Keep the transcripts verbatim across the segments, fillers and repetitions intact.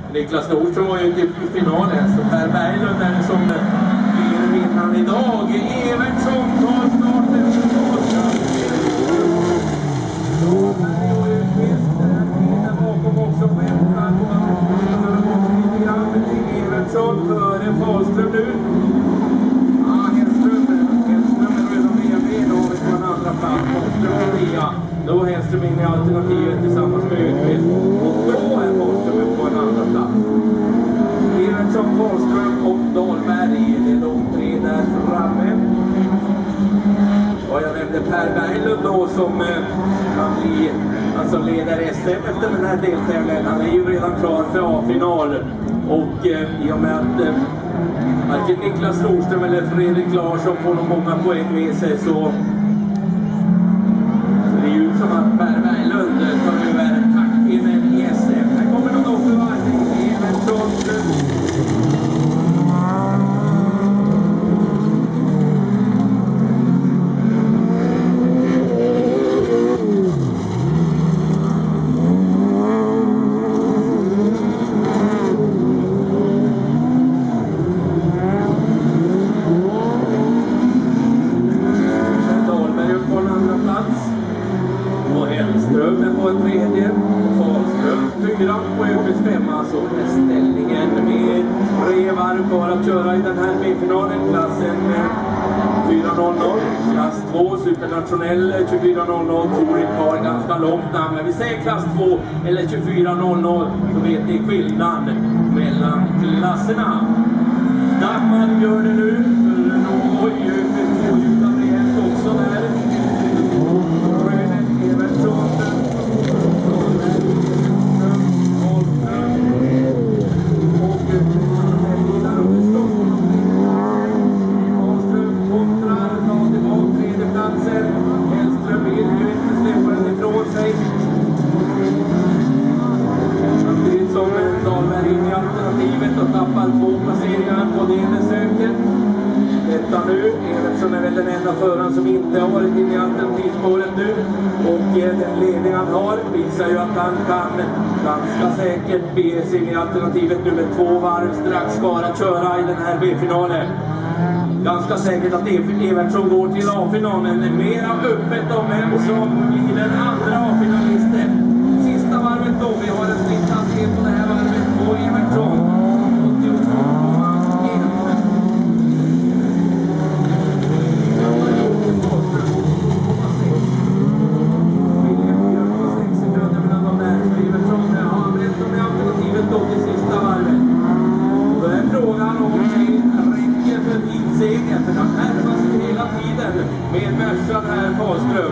Niklas Nordström var ju inte i finalen, så Per Berglund är det som blir vinnaren idag. Evertsson tar starten för Karlstad. Norberg och Öqvist är tiden bakom också. Väntar på att han har gått lite grann till Evertsson före Karlström nu. Ja, Hellström, Hellström är redan med med då på en andra plats. Karlström och Ria. Då är Hellström in i alternativet tillsammans med Öqvist. Och då är Karlström på en andra plats. Evertsson, Karlström och Dahlberg. Det är de tre där framme. Och jag nämnde Per Berglund då som eh, kan bli alltså leder S M efter den här deltävlingen. Han är ju redan klar för A-final. Och eh, i och med att eh, varken Niklas Nordström eller Fredrik Larsson får någon många poäng med sig, så, så det är ju som att Per Berglund tar över taktpinnen i S M. Här kommer de då för varje Evertsson. På en tredje, Karlström fyra och Öqvist femma, så är ställningen med tre varv kvar att köra i den här B-finalen, klassen fyra noll noll, klass två supernationell tjugofyra noll noll, Torin kvar ganska långt namn, men vi säger klass två eller tjugofyra noll noll, så vet ni skillnad mellan klasserna. Dammar gör det nu, för oj, Öqvist tvåhjular rejält också där. Samtidigt som Dahlberg in i alternativet och tappar två placeringar på det besöket. Detta nu, Evertsson är väl den enda föraren som inte har varit inne i alternativspåret nu. Och den ledning han har visar ju att han kan ganska säkert bege sig in i alternativet nu med två varv strax kvar att köra i den här B-finalen. Ganska säkert att Evertsson går till A-finalen, men mera öppet om vem som blir den andra A-finalisten. Sista varvet då, vi har en snitthastighet på det här varvet på Evertsson. åttiotvå komma ett. sekunder mellan de där. Evertsson har rätt om alternativet då till sista varvet. Då är frågan om det räcker för tidseger, för de närmar sig hela tiden med Mercan här Karlström.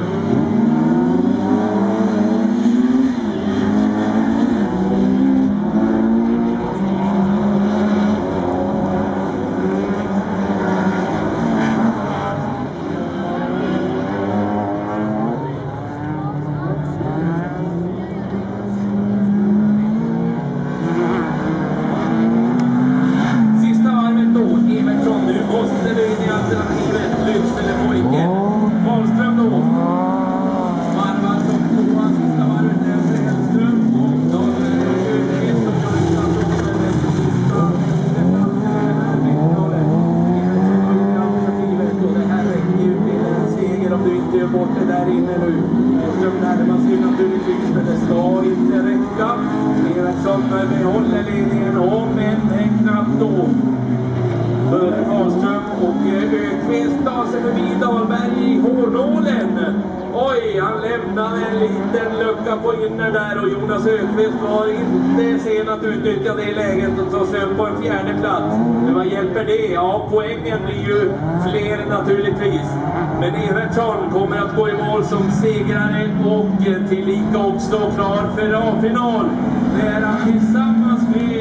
Behåller ledningen om en knappt då för Karlström, och Öqvist tar sig förbi Dahlberg i hårnålen. Oj, han lämnade en liten lucka på inner där, och Jonas Öqvist var inte sen att utnyttja det läget och ta sig upp på en fjärde plats. Men vad hjälper det? Ja, poängen blir ju fler naturligtvis. Men Evertsson kommer att gå i mål som segrare och tillika också klar för A-final. Där han tillsammans med